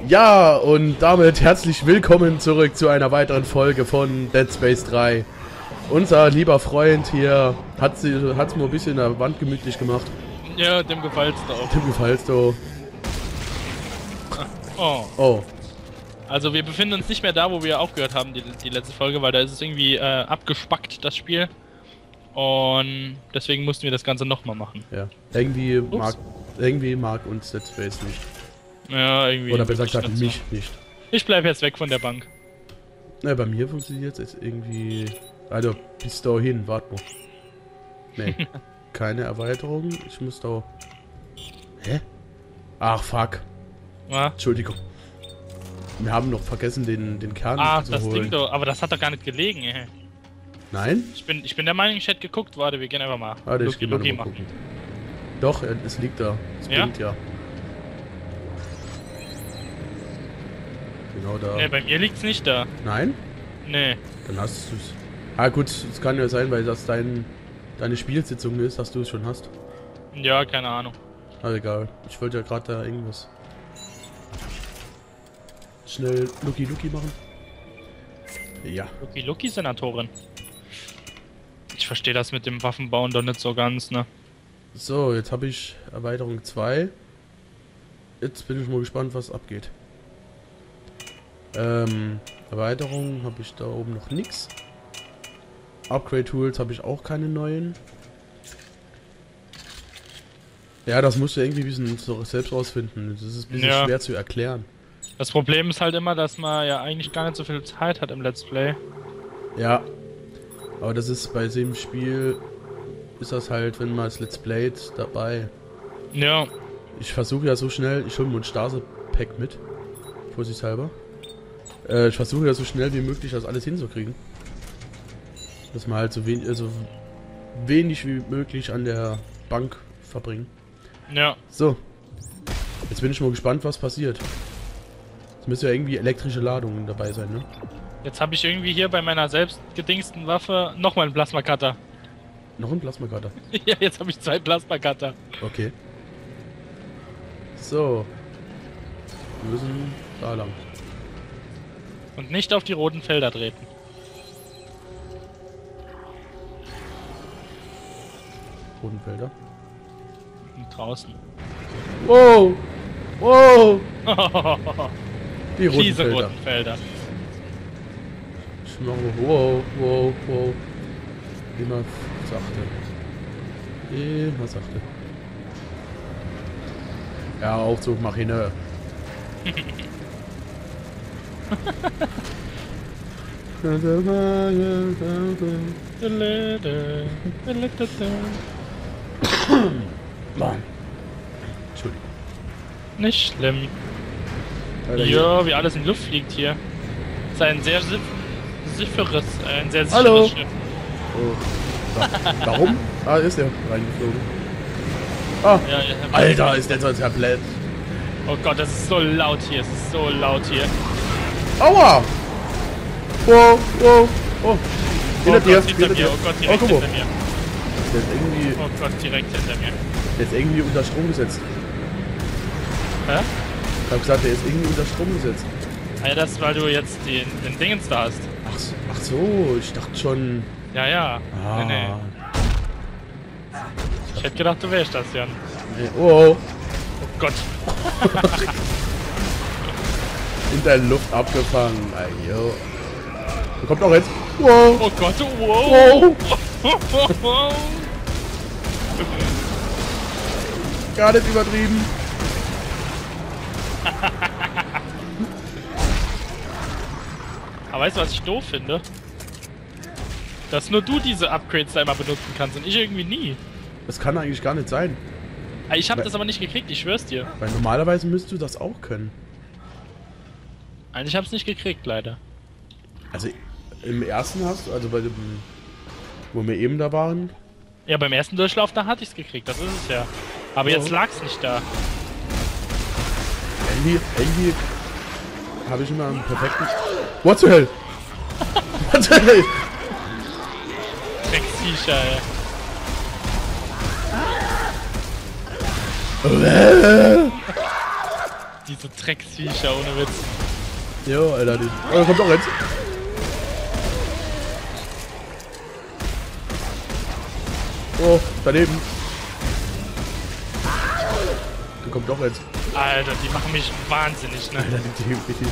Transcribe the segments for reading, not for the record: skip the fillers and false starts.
Ja, und damit herzlich willkommen zurück zu einer weiteren Folge von Dead Space 3. Unser lieber Freund hier hat's mir ein bisschen an der Wand gemütlich gemacht. Ja, dem gefällt's doch. Dem gefällt's doch. Oh. Oh. Also wir befinden uns nicht mehr da, wo wir aufgehört haben, die letzte Folge, weil da ist es irgendwie abgespackt, das Spiel. Und deswegen mussten wir das Ganze nochmal machen. Ja. Irgendwie mag uns Dead Space nicht. Ja, irgendwie. Oder besser gesagt, mich nicht. Ich bleib jetzt weg von der Bank. Na, bei mir funktioniert es irgendwie... Also, bis dahin, warte mal. Nee, keine Erweiterung. Ich muss da... Hä? Ach, fuck. Ja? Entschuldigung. Wir haben noch vergessen, den Kern zu das holen. Ding doch, aber das hat doch gar nicht gelegen, ey. Nein? Ich bin der Meinung, ich hätte geguckt, warte, wir gehen einfach mal. Warte, ich geh mal noch mal gucken. Doch, es liegt da. Es blinkt ja. Genau da. Ne, bei mir liegt's nicht da. Nein? Nee. Dann hast du es. Ah gut, es kann ja sein, weil das deine Spielsitzung ist, dass du es schon hast. Ja, keine Ahnung. Aber egal. Ich wollte ja gerade da irgendwas schnell Lucky machen. Ja. Lucky Senatorin. Ich verstehe das mit dem Waffenbauen doch nicht so ganz, ne? So, jetzt habe ich Erweiterung 2. Jetzt bin ich mal gespannt, was abgeht. Erweiterung habe ich da oben noch nichts. Upgrade Tools habe ich auch keine neuen. Ja, das musst du irgendwie ein bisschen so selbst rausfinden. Das ist ein bisschen schwer zu erklären. Das Problem ist halt immer, dass man ja eigentlich gar nicht so viel Zeit hat im Let's Play. Ja. Aber das ist bei dem Spiel, ist das halt, wenn man es Let's Playt, dabei. Ja. Ich versuche ja so schnell, ich hole mir ein Stase-Pack mit. Vorsichtshalber. Ich versuche ja so schnell wie möglich das alles hinzukriegen. Dass man halt so wenig wie möglich an der Bank verbringen. Ja. So. Jetzt bin ich mal gespannt, was passiert. Es müsste ja irgendwie elektrische Ladungen dabei sein, ne? Jetzt habe ich irgendwie hier bei meiner selbst gedingsten Waffe nochmal einen Plasma-Cutter. Noch ein Plasma-Cutter? Ja, jetzt habe ich 2 Plasma-Cutter. Okay. So. Wir müssen da lang. Und nicht auf die roten Felder treten. Bodenfelder. Und draußen. Wow! Wow! Die roten Diese Felder. roten Felder. Ich mache wow. Immer sachte. Immer sachte. Ja, Aufzug mach hin. Mann. Entschuldigung. Nicht schlimm. Alter, Ja, wie alles in Luft fliegt hier. Das ist ein sehr sicheres, ein sehr sicheres Hallo. Schiff. Oh. Warum? Ah, ist der reingeflogen. Ah, Ja, Alter, ist der so komplett. Oh Gott, das ist so laut hier, es ist so laut hier. Aua! Wow. Oh. Hinter dir, hinter mir, oh Gott, direkt guck mal. hinter mir. Der ist irgendwie, Oh Gott, direkt hinter mir. der ist irgendwie unter Strom gesetzt. Hä? Ich hab gesagt, der ist irgendwie unter Strom gesetzt. Ah ja, das ist, weil du jetzt den Dingens da hast. Ach so, ich dachte schon. Ja. Ah. Nee. Ich hätte gedacht, du wärst das, Jan. Nee. Oh. Oh Gott. In der Luft abgefangen. Ayo. Da kommt noch jetzt. Wow. Oh Gott, wow. Wow. Gar nicht übertrieben. Aber weißt du, was ich doof finde? Dass nur du diese Upgrades da immer benutzen kannst und ich irgendwie nie. Das kann eigentlich gar nicht sein. Ich hab das aber nicht gekriegt, ich schwör's dir. Weil normalerweise müsstest du das auch können. Ich hab's nicht gekriegt, leider. Also im ersten hast du, also bei dem, wo wir eben da waren. Ja, beim ersten Durchlauf, da hatte ich's gekriegt, das ist es ja. Aber jetzt lag's nicht da. Irgendwie habe ich immer einen perfekten... What the hell? What the hell? Drecksviecher, ey. Diese Drecksviecher, ohne Witz. Jo, Alter, die. Oh, da kommt doch jetzt. Oh, daneben. Da kommt doch jetzt. Alter, die machen mich wahnsinnig, ne? Alter, die.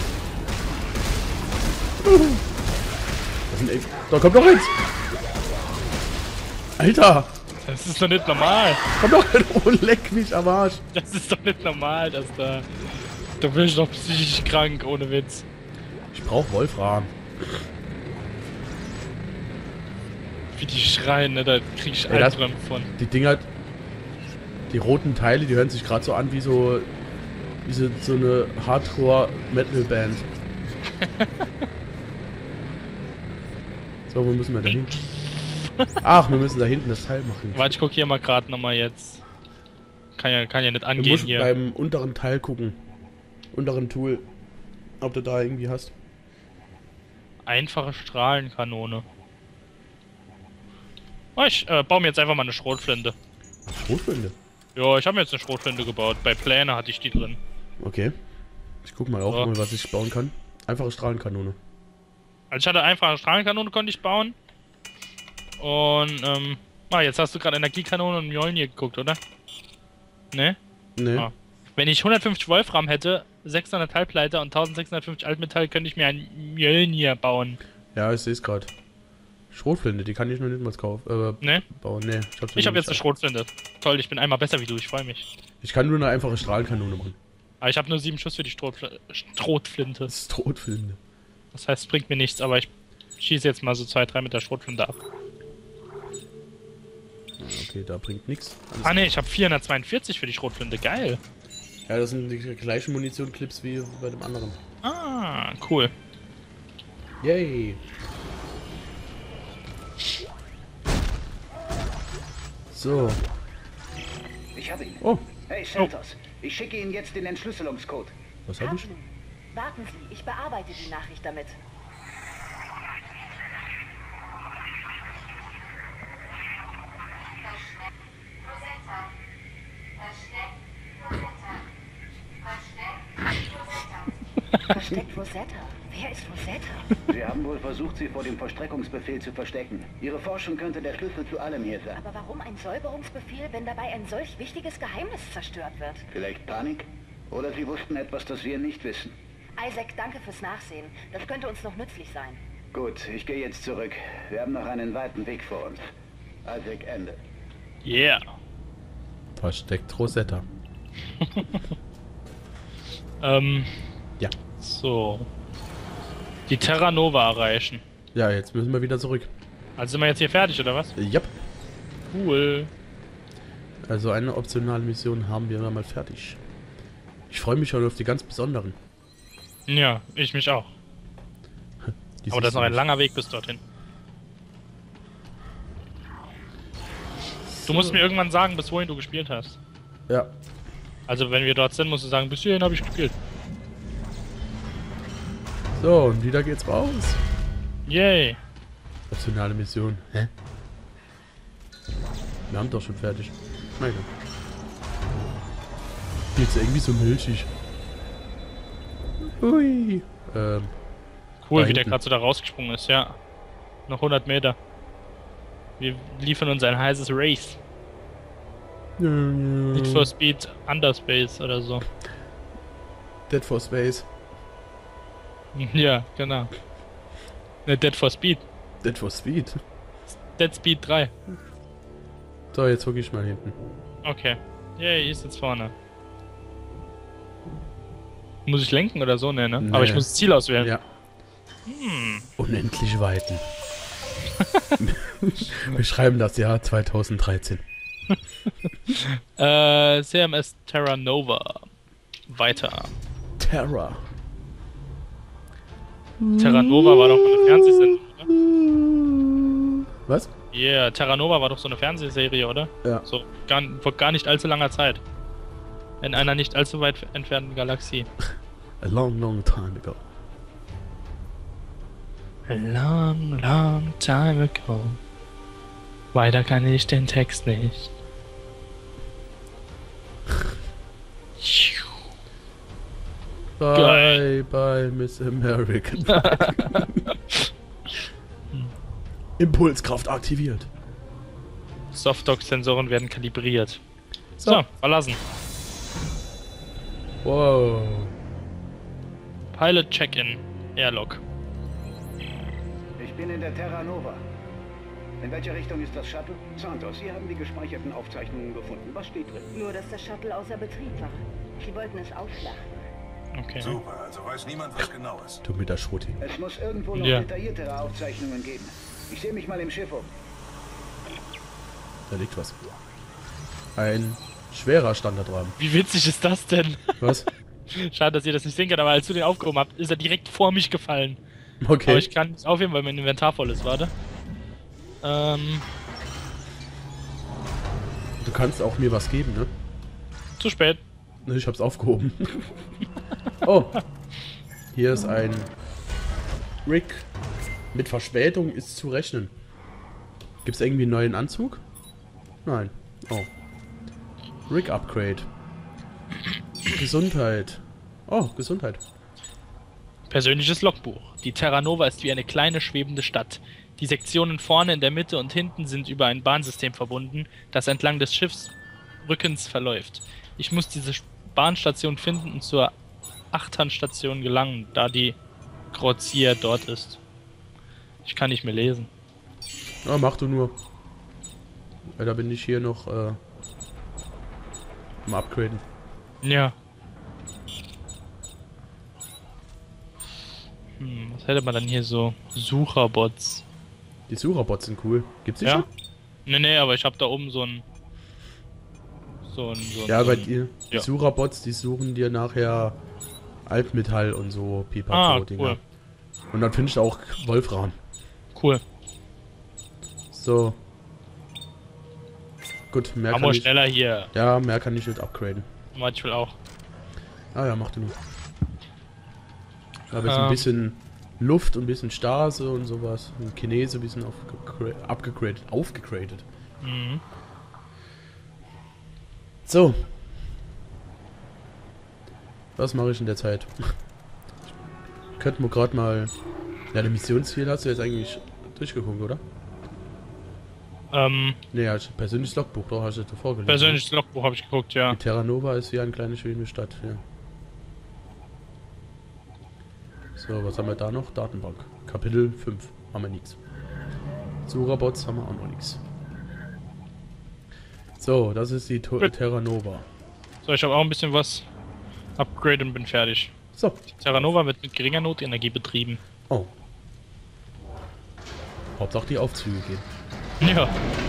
Das sind echt. Da kommt doch jetzt. Alter! Das ist doch nicht normal. Komm doch, oh, leck mich am Arsch. Das ist doch nicht normal, dass da... Da bin ich doch psychisch krank, ohne Witz. Ich brauch Wolfram. Wie die schreien, ne? Da krieg ich Ey, Albträume von. Die Dinger, die roten Teile, die hören sich gerade so an wie so eine Hardcore-Metal-Band. So, wo müssen wir da hin? Ach, wir müssen da hinten das Teil machen. Warte, ich guck hier mal gerade nochmal jetzt. Kann ja nicht Du angehen musst hier. beim unteren Teil gucken. Unteren Tool. Ob du da irgendwie hast. Einfache Strahlenkanone. Oh, ich baue mir jetzt einfach mal eine Schrotflinte. Schrotflinte? Ja, ich habe mir jetzt eine Schrotflinte gebaut. Bei Pläne hatte ich die drin. Okay. Ich guck mal auch So. mal, was ich bauen kann. Einfache Strahlenkanone. Also ich hatte einfache Strahlenkanone, konnte ich bauen. Und, jetzt hast du gerade Energiekanone und Mjolnir geguckt, oder? Ne? Nee. Ah. Wenn ich 150 Wolfram hätte, 600 Halbleiter und 1650 Altmetall, könnte ich mir ein Mjolnir bauen. Ja, ich sehe es gerade. Schrotflinte, die kann ich noch nicht mal kaufen. Ne? Bauen. Nee, Ich habe jetzt eine Schrotflinte. Toll, ich bin einmal besser wie du, ich freue mich. Ich kann nur eine einfache Strahlenkanone machen. Aber ich habe nur 7 Schuss für die Schrotflinte. Das ist Schrotflinte. Das heißt, es bringt mir nichts, aber ich schieße jetzt mal so 2, 3 mit der Schrotflinte ab. Okay, da bringt nichts. Ah ne, ich habe 442 für die Schrotflinte, geil. Ja, das sind die gleichen Munition-Clips wie bei dem anderen. Ah, cool. Yay! So. Ich habe ihn. Oh, Hey, Santos. Ich schicke Ihnen jetzt den Entschlüsselungscode. was habe ich? Warten Sie, ich bearbeite die Nachricht damit. Versteckt Rosetta? Wer ist Rosetta? Sie haben wohl versucht, sie vor dem Vollstreckungsbefehl zu verstecken. Ihre Forschung könnte der Schlüssel zu allem hier sein. Aber warum ein Säuberungsbefehl, wenn dabei ein solch wichtiges Geheimnis zerstört wird? Vielleicht Panik? Oder Sie wussten etwas, das wir nicht wissen. Isaac, danke fürs Nachsehen. Das könnte uns noch nützlich sein. Gut, ich gehe jetzt zurück. Wir haben noch einen weiten Weg vor uns. Isaac, Ende. Yeah. Versteckt Rosetta. Ja. So. Die Terra Nova erreichen. Ja, jetzt müssen wir wieder zurück. Also sind wir jetzt hier fertig, oder was? Yep. Cool. Also eine optionale Mission haben wir mal fertig. Ich freue mich schon auf die ganz besonderen. Ja, ich mich auch. Die Aber das ist noch ein siehst langer Weg bis dorthin. Du musst mir irgendwann sagen, bis wohin du gespielt hast. du. Ja. Also wenn wir dort sind, musst du sagen, bis hierhin habe ich gespielt. So, und wieder geht's raus. Yay. Optionale Mission. Hä? Wir haben doch schon fertig. Meine. Jetzt irgendwie so milchig. Ui. Cool, Da wie der hinten. gerade so da rausgesprungen ist, ja. Noch 100 Meter. Wir liefern uns ein heißes Race. Need for Speed Underspace oder so. Dead for Space. Ja, genau. Ne, Dead for Speed. Dead for Speed. Dead Speed 3. So, jetzt gucke ich mal hinten. Okay. Yay, ist jetzt vorne. Muss ich lenken oder so? Ne, ne? Nee. Aber ich muss das Ziel auswählen. Ja. Unendlich weiten. Wir schreiben das Jahr 2013. CMS Terra Nova. Weiter. Terra. Terra Nova war doch eine Fernsehsendung, oder? Was? Yeah, Terra Nova war doch so eine Fernsehserie, oder? Ja. So, vor gar nicht allzu langer Zeit. In einer nicht allzu weit entfernten Galaxie. A long, long time ago. A long, long time ago. Weiter kann ich den Text nicht. Bye, Geil. bye, Miss American. Impulskraft aktiviert. Softdock-Sensoren werden kalibriert. So, verlassen. Wow. Pilot Check-in. Airlock. Ich bin in der Terra Nova. In welche Richtung ist das Shuttle? Santos, Sie haben die gespeicherten Aufzeichnungen gefunden. Was steht drin? Nur, dass das Shuttle außer Betrieb war. Sie wollten es ausschlachten. Okay. Super, also weiß niemand, was genau ist. Du mit der Schrotti. Es muss irgendwo noch Ja. detailliertere Aufzeichnungen geben. Ich sehe mich mal im Schiff um. Da liegt was. Ein schwerer Standardrahmen. Wie witzig ist das denn? Was? Schade, dass ihr das nicht sehen könnt, aber als du den aufgehoben habt, ist er direkt vor mich gefallen. Okay. Aber ich kann es aufheben, weil mein Inventar voll ist, warte. Du kannst auch mir was geben, ne? Zu spät. Ne, ich hab's aufgehoben. Oh. Hier ist ein Rig. Mit Verspätung ist zu rechnen. Gibt's irgendwie einen neuen Anzug? Nein. Oh. Rig Upgrade. Gesundheit. Oh, Gesundheit. Persönliches Logbuch. Die Terra Nova ist wie eine kleine schwebende Stadt. Die Sektionen vorne, in der Mitte und hinten sind über ein Bahnsystem verbunden, das entlang des Schiffsrückens verläuft. Ich muss diese Bahnstation finden und zur Achternstation gelangen, da die Crozier dort ist. Ich kann nicht mehr lesen. Ja, mach du nur. Ja, da bin ich hier noch am Upgraden. Ja. Was hätte man dann hier so? Sucherbots. Die Sucherbots sind cool. Gibt's die Ja? schon? Nee, aber ich habe da oben so ein... Ja, so bei ein- dir. Die ja. Sucherbots, die suchen dir nachher Altmetall und so Ah, Pipapo-Dinger. cool. Und dann findest du auch Wolfram. Cool. So. Gut, mehr Amo kann ich... schneller hier. Ja, mehr kann ich nicht upgraden. Ich will auch. Ah ja, mach du nur. Ich habe jetzt ein bisschen Luft und ein bisschen Stase und sowas. Ein Chinese ein bisschen aufgegradet. Mhm. So. Was mache ich in der Zeit? Könnten wir gerade mal... Ja, der Missionsziel hast du jetzt eigentlich durchgeguckt, oder? Nee, ja, persönliches Logbuch, doch, hast du davor gelesen. Persönliches Logbuch habe ich geguckt, ja. Die Terra Nova ist hier eine kleine schöne Stadt, ja. So, was haben wir da noch? Datenbank. Kapitel 5. Haben wir nichts. Sucherbots haben wir auch noch nichts. So, das ist die Terra Nova. So, ich habe auch ein bisschen was upgraden und bin fertig. So. Terra Nova wird mit geringer Notenergie betrieben. Oh. Hauptsache die Aufzüge gehen. Ja.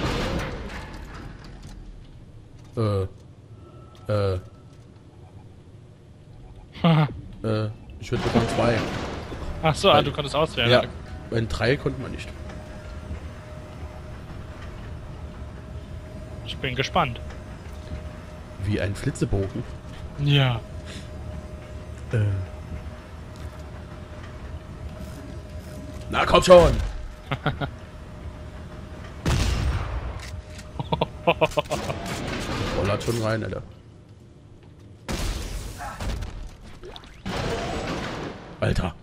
Ich würde sagen 2. Ach so, du konntest auswählen. Ja, in 3 konnte man nicht. Ich bin gespannt. Wie ein Flitzebogen. Ja. Na komm schon! Rollert schon rein, Alter. Alter.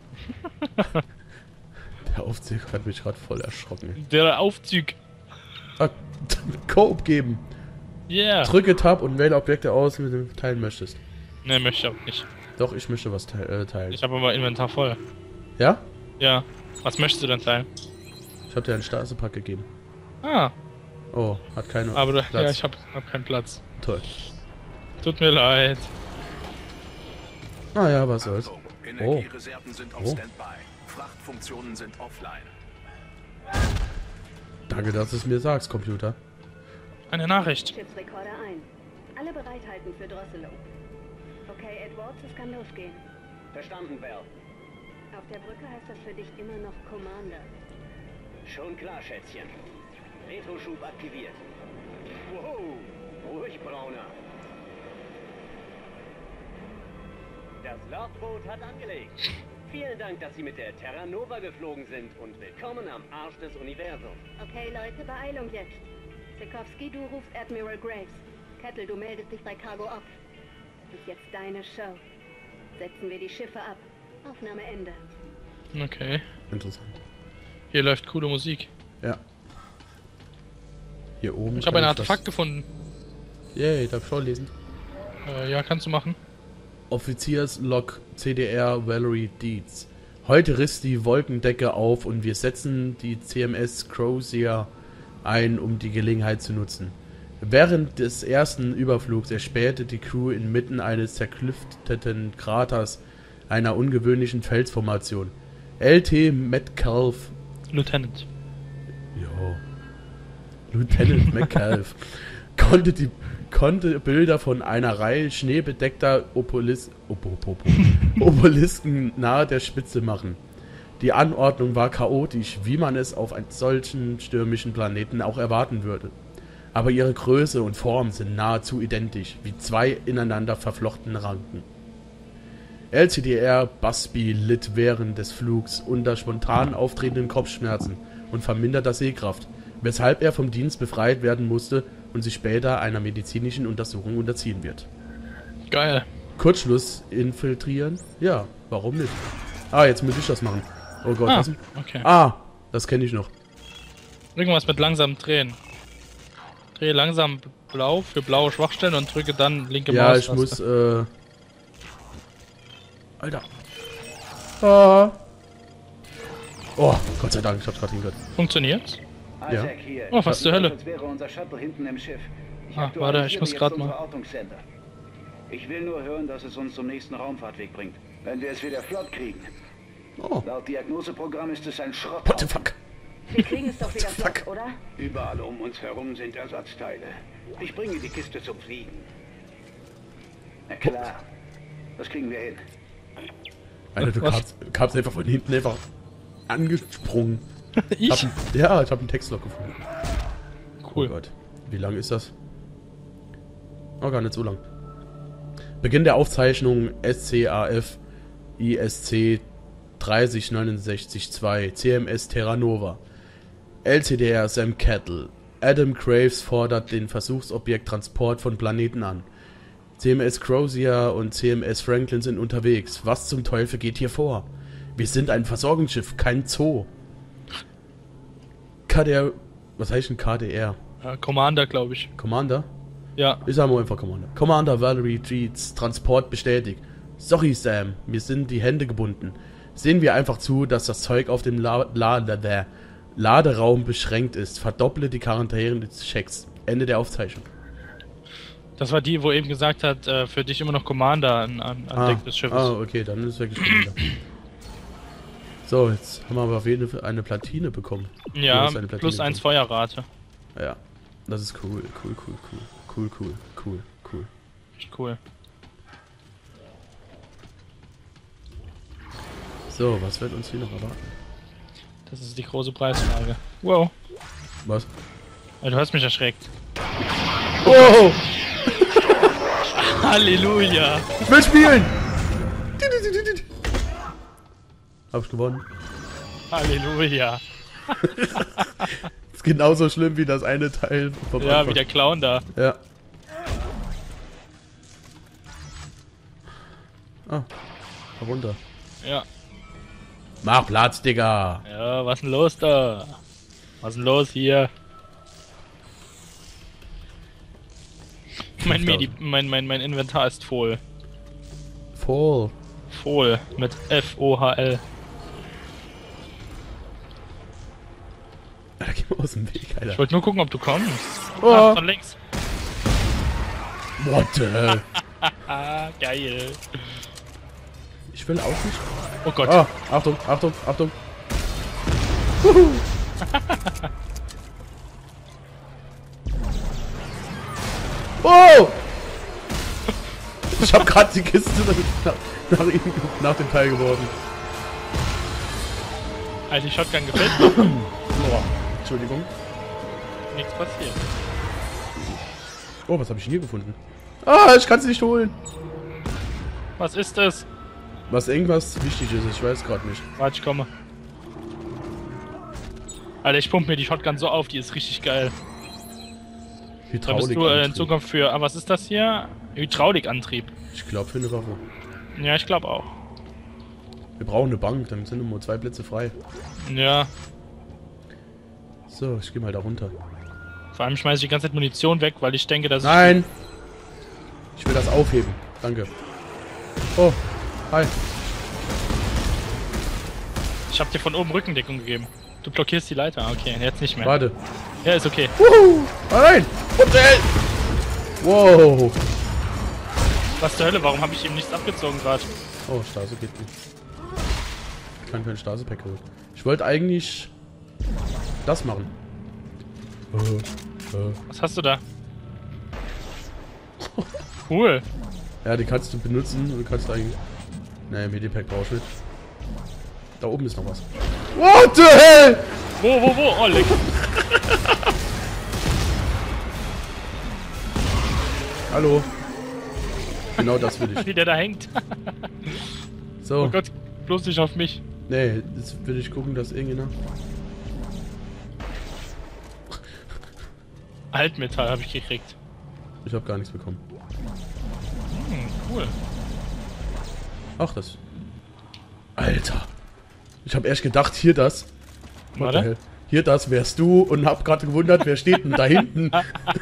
Der Aufzug hat mich gerade voll erschrocken. Der Aufzug. Ah, Coop geben. Yeah. Drücke Tab und wähle Objekte aus, mit dem du teilen möchtest. Ne, möchte ich auch nicht. Doch, ich möchte was teilen. Ich habe aber Inventar voll. Ja? Ja. Was möchtest du denn teilen? Ich habe dir einen Stasepack gegeben. Ah, Oh, hat keine aber du, Platz. ja, ich hab keinen Platz. Toll. Tut mir leid. Ah ja, was soll's. Achtung, Energiereserven sind auf Oh. Standby. Frachtfunktionen sind offline. Danke, dass du es mir sagst, Computer. Eine Nachricht. Schiffsrekorder ein. Alle bereithalten für Drosselung. Okay, Edwards, es kann losgehen. Verstanden, Val. Auf der Brücke heißt das für dich immer noch Commander. Schon klar, Schätzchen. Retroschub aktiviert. Wow, ruhig, Brauner. Das Lordboot hat angelegt. Vielen Dank, dass Sie mit der Terra Nova geflogen sind und willkommen am Arsch des Universums. Okay, Leute, Beeilung jetzt. Sikowski, du rufst Admiral Graves. Kettle, du meldest dich bei Cargo Ops. Das ist jetzt deine Show. setzen wir die Schiffe ab. Aufnahme Ende. Okay. Interessant. Hier läuft coole Musik. Ja. Hier oben. Ich habe ein Artefakt gefunden. Yay, darf ich vorlesen? Ja, kannst du machen. Offizierslog CDR Valerie Deeds. Heute riss die Wolkendecke auf und wir setzen die CMS Crozier ein, um die Gelegenheit zu nutzen. Während des ersten Überflugs erspähte die Crew inmitten eines zerklüfteten Kraters einer ungewöhnlichen Felsformation. LT Metcalf. Lieutenant. Jo. Lieutenant Metcalf konnte Bilder von einer Reihe schneebedeckter Obelisken nahe der Spitze machen. Die Anordnung war chaotisch, wie man es auf einem solchen stürmischen Planeten auch erwarten würde. Aber ihre Größe und Form sind nahezu identisch, wie zwei ineinander verflochtene Ranken. LCDR Busby litt während des Flugs unter spontan auftretenden Kopfschmerzen und verminderter Sehkraft, weshalb er vom Dienst befreit werden musste und sich später einer medizinischen Untersuchung unterziehen wird. Geil. Kurzschluss infiltrieren? Ja, warum nicht? Ah, jetzt muss ich das machen. Oh Gott, was? Okay. Ah, das kenne ich noch. Irgendwas mit langsam drehen. Drehe langsam blau für blaue Schwachstellen und drücke dann linke Ja, ich Maustaste. muss, Alter. Ah. Oh, Gott sei Dank, ich hab's gerade hingehört. Funktioniert's? Isaac hier. Oh, was zur Hölle? Als wäre unser Shuttle hinten im Schiff. Warte, ich muss gerade mal. unsere Ortungssender. Ich will nur hören, dass es uns zum nächsten Raumfahrtweg bringt. Wenn wir es wieder flott kriegen. Oh, Laut Diagnoseprogramm ist es ein Schrott. what the fuck? Wir kriegen es doch wieder flott, oder? Überall um uns herum sind Ersatzteile. Ich bringe die Kiste zum Fliegen. Na klar. Das kriegen wir hin. Alter, du Was? kamst einfach von hinten einfach angesprungen. Ich? Ich hab einen Textlog gefunden. Oh Cool. Gott. Wie lang ist das? Oh, gar nicht so lang. Beginn der Aufzeichnung SCAF ISC 30692 CMS Terra Nova. LCDR Sam Kettle. Adam Graves fordert den Versuchsobjekt-Transport von Planeten an. CMS Crozier und CMS Franklin sind unterwegs. Was zum Teufel geht hier vor? Wir sind ein Versorgungsschiff, kein Zoo. KDR... Was heißt denn KDR? Commander, glaube ich. Commander? Ja. Ich sag mal einfach Commander. Commander Valerie Deeds, Transport bestätigt. Sorry Sam, mir sind die Hände gebunden. Sehen wir einfach zu, dass das Zeug auf dem Laderaum beschränkt ist. Verdopple die Quarantäne des Checks. Ende der Aufzeichnung. Das war die, wo eben gesagt hat, für dich immer noch Commander an Deck des Schiffes. Ah, okay, dann ist es wirklich Commander. So, jetzt haben wir aber auf jeden Fall eine Platine bekommen. Ja, Du hast eine Platine plus 1 bekommen. Feuerrate. Ja, das ist cool. Echt cool. So, was wird uns hier noch erwarten? Das ist die große Preisfrage. Wow. Was? Du hast mich erschreckt. Oh! Halleluja! Ich will spielen! Hab ich gewonnen. Halleluja! Ist genauso schlimm wie das eine Teil vom Ja, Anfang. wie der Clown da. Ja. Ah, runter. Ja. Mach Platz, Digga! Ja, was denn los da? Was denn los hier? Mein Inventar ist voll. Voll. Voll. Mit F-O-H-L. Alter, geh mal aus dem Weg, Alter. Ich wollte nur gucken, ob du kommst. Oh. Ah, von links. What the hell? Ah, geil. Ich will auch nicht. Oh Gott. Ah, Achtung. Oh! Ich hab grad die Kiste nach dem Teil geworfen. Alter, die Shotgun gefällt. Boah, Entschuldigung. Nichts passiert. Oh, was habe ich hier gefunden? Ah, ich kann sie nicht holen. Was ist das? Was irgendwas wichtig ist, ich weiß gerade nicht. Warte, ich komme. Alter, ich pump mir die Shotgun so auf, die ist richtig geil. Da bist du in Zukunft für... Ah, was ist das hier? Hydraulikantrieb. Ich glaube für eine Waffe. Ja, ich glaube auch. Wir brauchen eine Bank, dann sind nur 2 Plätze frei. Ja. So, ich gehe mal da runter. Vor allem schmeiße ich die ganze Zeit Munition weg, weil ich denke, dass Nein! Ich will das aufheben. Danke. Oh, hi. ich habe dir von oben Rückendeckung gegeben. Du blockierst die Leiter. Okay, jetzt nicht mehr. Warte. Ja, ist okay. Wuhu! Oh nein! Hotel! Wow! Was zur Hölle? Warum habe ich ihm nichts abgezogen gerade? Oh, Stase geht nicht. Ich kann kein Stase-Pack holen. Ich wollte eigentlich das machen. Was hast du da? Cool. Ja, die kannst du benutzen und kannst eigentlich... Naja, Medipack brauchst du nicht. Da oben ist noch was. What the hell? Wo? Oh, leck. Hallo. Genau das will ich. Wie der da hängt. So. Oh Gott, bloß nicht auf mich. Nee, jetzt will ich gucken, dass irgendjemand... Altmetall habe ich gekriegt. Ich habe gar nichts bekommen. Cool. Ach, das... Alter. Ich habe erst gedacht, hier das. What the Warte. hell? Hier das wärst du und hab gerade gewundert, wer steht denn da hinten?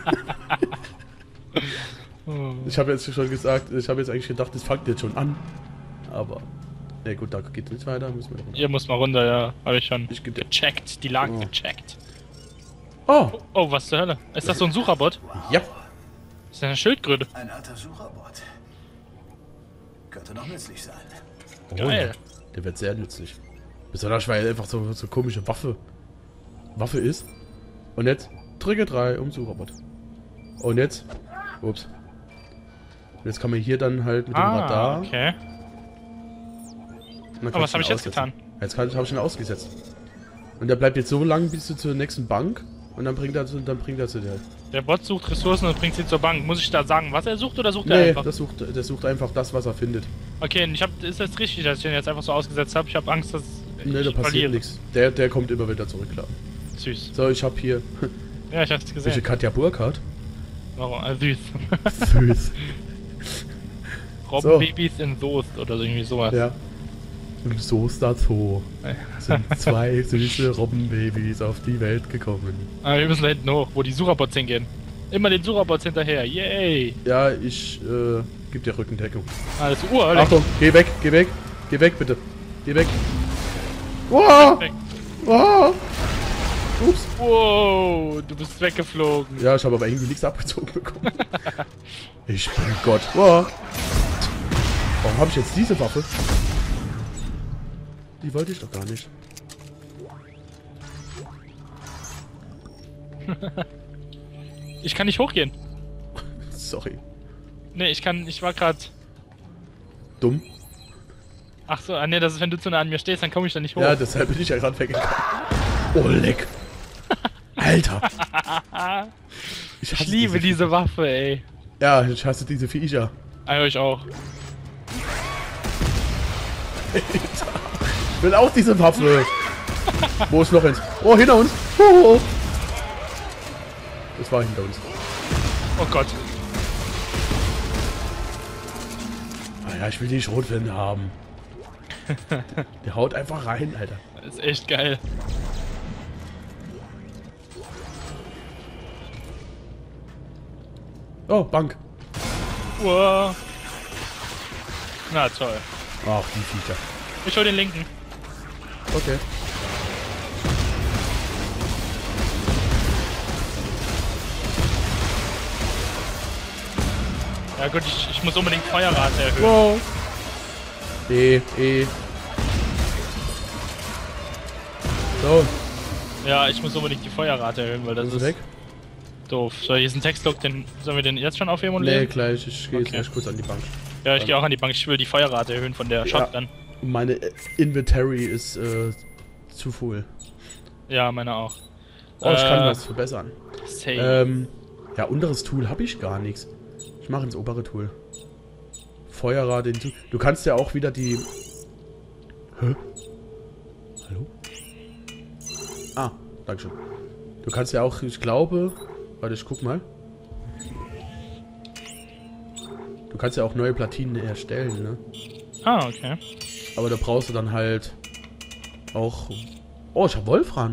Ich habe jetzt schon gesagt, ich habe jetzt eigentlich gedacht, das fängt jetzt schon an. Aber... Ne gut, da geht nicht weiter, müssen wir runter. Ihr muss mal runter, ja. Habe ich schon Ich geb dir- gecheckt. Die Lagen Oh. gecheckt. Oh! Oh, was zur Hölle? Ist das so ein Sucherbot? Ja! Ist das eine Schildkröte? Ein alter Sucherbot. Könnte noch nützlich sein. Oh, Geil. der wird sehr nützlich. Besonders weil er einfach so komische Waffe ist. Und jetzt drücke 3 um Sucherbot. Und jetzt... Ups. Und jetzt kann man hier dann halt mit dem Radar... okay. und dann Aber was kannst du habe ich ihn jetzt aussetzen. getan? Jetzt habe ich ihn ausgesetzt. Und der bleibt jetzt so lang bis zur nächsten Bank. Und dann bringt er zu dir. Der Bot sucht Ressourcen und bringt sie zur Bank. Muss ich da sagen, was er sucht oder sucht er Nee, einfach? der sucht einfach das, was er findet. Okay, und ist das richtig, dass ich den jetzt einfach so ausgesetzt habe? Ich habe Angst, dass Nee, da ich passiert verliere. nichts. Der kommt immer wieder zurück, klar. Süß. So, ich habe hier... Ja, ich hab's Welche gesehen. Katja Burkhardt? Warum? Süß. Süß. Robbenbabys in Soest oder so irgendwie sowas. Ja. Und so ist das so. Sind 2 süße Robbenbabys auf die Welt gekommen. Aber wir müssen da hinten hoch, wo die Sucherbots hingehen. Immer den Sucherbots hinterher. Yay! Ja, ich geb dir Rückendeckung. Alles Leck. Achtung, geh weg, geh weg. Geh weg, bitte. Geh weg. Wow! Weg. Wow! Ups. Wow, du bist weggeflogen. Ja, ich habe aber irgendwie nichts abgezogen bekommen. Ich bin Gott. Wow. Warum habe ich jetzt diese Waffe? Die wollte ich doch gar nicht. Ich kann nicht hochgehen. Sorry. Nee, ich war grad... Dumm. Ach so, nee, das ist, wenn du zu nah an mir stehst, dann komme ich da nicht hoch. Ja, deshalb bin ich ja gerade weggegangen. Oh, leck. Alter. ich hasse liebe diese Waffe, ey. Ja, ich hasse diese Viecher. Euch auch. Ich will auch diese Waffe. Wo ist noch eins? Oh, hinter uns. Oh. Das war hinter uns. Oh Gott. Ah ja, ich will die Schrotflinte haben. Der haut einfach rein, Alter. Das ist echt geil. Oh, Bank. Wow. Na toll. Ach, die Viecher. Ich hol den linken. Okay. Ja gut, ich muss unbedingt Feuerrate erhöhen. Wow. So, Ja, ich muss unbedingt die Feuerrate erhöhen, weil das ist ist weg. doof. So, hier ist ein Textlog, sollen wir den jetzt schon aufheben und Nee, lesen? gleich. Ich gehe jetzt Okay. erst kurz an die Bank. Ja, ich gehe auch an die Bank. Ich will die Feuerrate erhöhen von der Shotgun. Meine Inventory ist zu voll. Ja, meine auch. Oh, ich kann was verbessern. Save. Ja, unteres Tool habe ich gar nichts. Ich mache ins obere Tool. Feuerrate hinzu. Du kannst ja auch wieder die... Hä? Hallo? Ah, dankeschön. Du kannst ja auch, ich glaube... Warte, ich guck mal. Du kannst ja auch neue Platinen erstellen, ne? Ah, okay. Aber da brauchst du dann halt auch... Oh, ich hab Wolfram.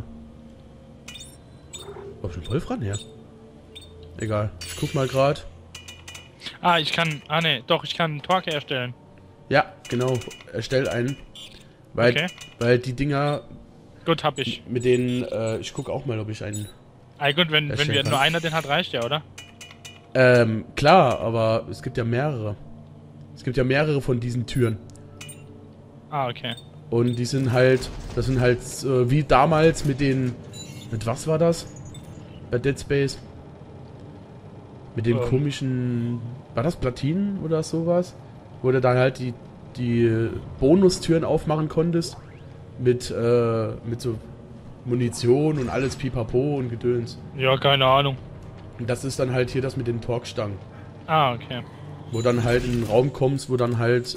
Wo hab ich den Wolfram her? Egal. Ich guck mal gerade. Ah, ich kann... Ah, ne. Doch, ich kann Torque erstellen. Ja, genau. Erstell einen. Weil die Dinger... Gut, hab ich. Mit denen... ich guck auch mal, ob ich einen... Ah, gut, wenn wir nur einer den hat, reicht ja, oder? Klar, aber es gibt ja mehrere. Es gibt ja mehrere von diesen Türen. Ah, okay. Und die sind halt... Das sind halt wie damals mit den... Mit was war das? Bei Dead Space? Mit den komischen... War das Platinen oder sowas? Wo du dann halt die Bonustüren aufmachen konntest. Mit so Munition und alles Pipapo und Gedöns. Ja, keine Ahnung. Und das ist dann halt hier das mit den Torque-Stangen. Ah, okay. Wo dann halt in den Raum kommst, wo dann halt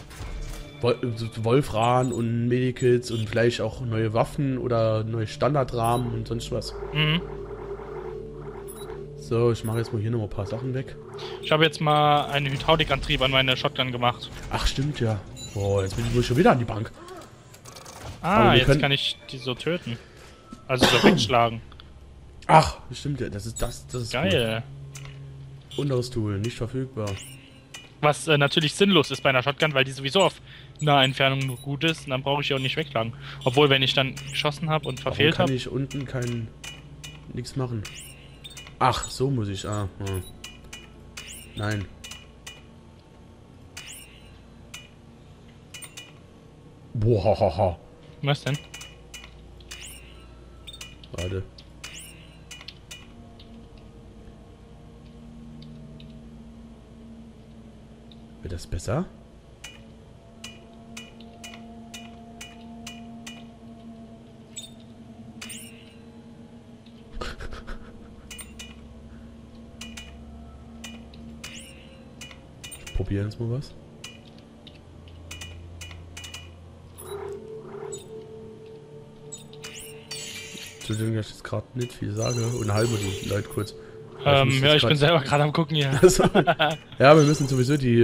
Wolfram und Medikits und vielleicht auch neue Waffen oder neue Standardrahmen und sonst was. Mhm. So, ich mache jetzt mal hier noch ein paar Sachen weg. Ich habe jetzt mal einen Hydraulikantrieb an meine Shotgun gemacht. Ach, stimmt ja. Boah, jetzt muss ich schon wieder an die Bank. Ah, jetzt kann ich die so töten. Also so wegschlagen. Ach, stimmt ja. Das ist geil. Cool. Anderes Tool, nicht verfügbar. Was natürlich sinnlos ist bei einer Shotgun, weil die sowieso auf nahe Entfernung nur gut ist. Und dann brauche ich die auch nicht wegschlagen. Obwohl, wenn ich dann geschossen habe und verfehlt habe... kann ich unten nichts machen? Ach, so muss ich. Nein. Boah. Was denn? Warte. Wird das besser? Ich probiere jetzt mal was. Entschuldigung, dass ich jetzt gerade nicht viel sage und halbe die Leute kurz. Ja, ich bin selber gerade am gucken hier. Also, ja, wir müssen sowieso die,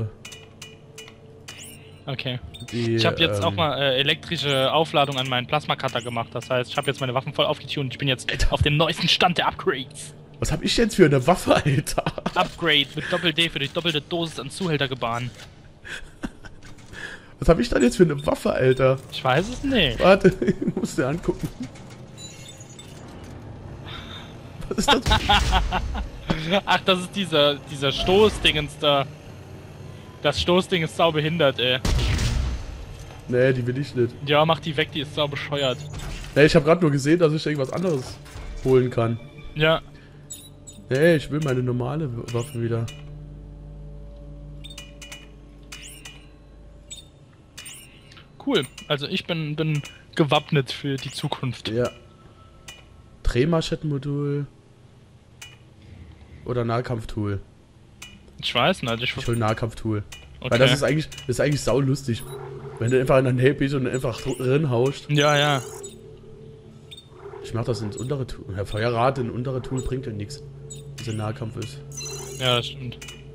okay. Ich habe jetzt auch mal elektrische Aufladung an meinen Plasma-Cutter gemacht. Das heißt, ich habe jetzt meine Waffen voll aufgetunt. Ich bin jetzt auf dem neuesten Stand der Upgrades. Was habe ich jetzt für eine Waffe, Alter? Upgrade mit Doppel-D für die doppelte Dosis an Zuhältergebaren. Was habe ich dann jetzt für eine Waffe, Alter? Ich weiß es nicht. Warte, ich muss dir angucken. Was ist das? Ach, das ist dieser Stoßdingens da. Das Stoßding ist sau behindert, ey. Nee, die will ich nicht. Ja, mach die weg, die ist sau bescheuert. Nee, ich habe gerade nur gesehen, dass ich irgendwas anderes holen kann. Ja. Nee, ich will meine normale Waffe wieder. Cool. Also ich bin gewappnet für die Zukunft. Ja. Drehmaschettenmodul. Oder Nahkampftool. Ich weiß nicht. Ich will Nahkampftool. Okay. Weil das ist eigentlich saulustig. Wenn du einfach in der Nähe bist und einfach drin haust. Ja, ja. Ich mach das ins untere Tool. Herr Feuerrad, in untere Tool bringt ja nichts. Dieser Nahkampf ist. Ja, das stimmt.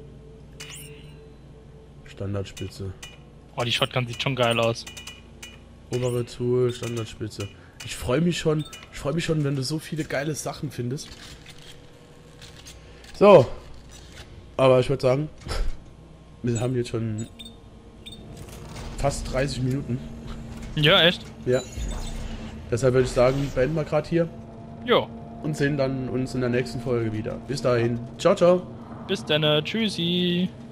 Standardspitze. Oh, die Shotgun sieht schon geil aus. Obere Tool, Standardspitze. Ich freue mich schon, wenn du so viele geile Sachen findest. So. Aber ich würde sagen, wir haben jetzt schon fast 30 Minuten. Ja, echt? Ja. Deshalb würde ich sagen, beenden wir gerade hier. Jo. Und sehen dann uns in der nächsten Folge wieder. Bis dahin. Ciao, ciao. Bis dann. Tschüssi.